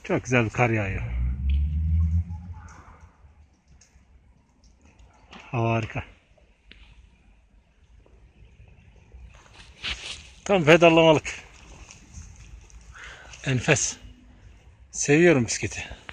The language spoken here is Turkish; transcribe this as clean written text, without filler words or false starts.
Çok güzel bir kar yağıyor. Hava harika. Tam pedallamalık. Enfes. Seviyorum bisikleti.